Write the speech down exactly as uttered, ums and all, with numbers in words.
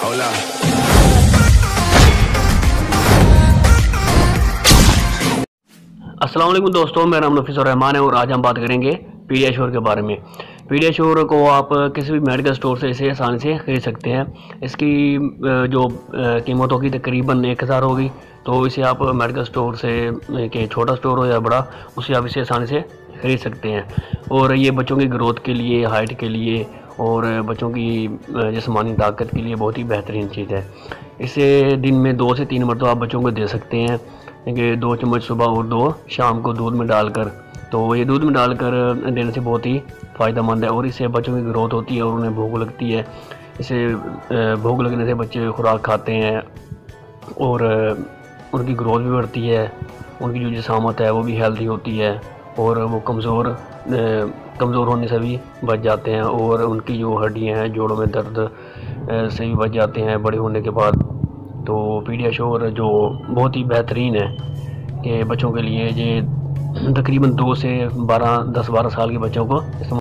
Hola. अस्सलाम वालेकुम दोस्तों, मेरा नाम नफीस और रहमान है और आज हम बात करेंगे पीडियाश्योर के बारे में। पीडियाश्योर को आप किसी भी मेडिकल स्टोर से इसे आसानी से खरीद सकते हैं। इसकी जो कीमत होगी तकरीबन एक हज़ार होगी। तो इसे आप मेडिकल स्टोर से, के छोटा स्टोर हो या बड़ा, उसे आप इसे आसानी से खरीद सकते हैं। और ये बच्चों की ग्रोथ के लिए, हाइट के लिए और बच्चों की जिस्मानी ताकत के लिए बहुत ही बेहतरीन चीज़ है। इसे दिन में दो से तीन मरतबा आप बच्चों को दे सकते हैं कि दो चम्मच सुबह और दो शाम को दूध में डालकर। तो ये दूध में डालकर देने से बहुत ही फ़ायदेमंद है और इससे बच्चों की ग्रोथ होती है और उन्हें भूख लगती है। इसे भूख लगने से बच्चे खुराक खाते हैं और उनकी ग्रोथ भी बढ़ती है, उनकी जो जिस्मात है वो भी हेल्दी होती है और वो कमज़ोर कमज़ोर होने से भी बच जाते हैं और उनकी जो हड्डियाँ हैं, जोड़ों में दर्द से भी बच जाते हैं बड़े होने के बाद। तो पीडियाश्योर जो बहुत ही बेहतरीन है कि बच्चों के लिए, ये तकरीबन दो से बारह दस बारह साल के बच्चों को इस्तेमाल